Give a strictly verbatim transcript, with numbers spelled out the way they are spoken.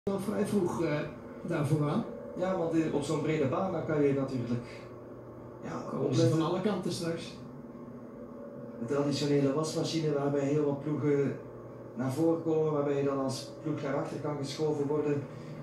Al vrij vroeg uh, daarvoor aan. Ja, want op zo'n brede baan dan kan je natuurlijk ja, komen ze van alle kanten straks. De traditionele wasmachine waarbij heel wat ploegen naar voren komen, waarbij je dan als ploeg naar achter kan geschoven worden.